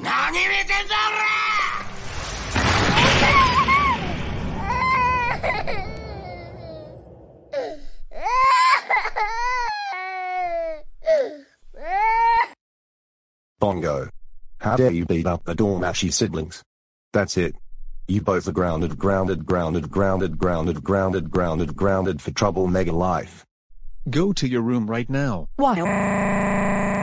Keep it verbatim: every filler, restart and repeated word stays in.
Bongo. How dare you beat up the Dawmashi siblings? That's it. You both are grounded, grounded, grounded, grounded, grounded, grounded, grounded, grounded for trouble mega life. Go to your room right now. Why?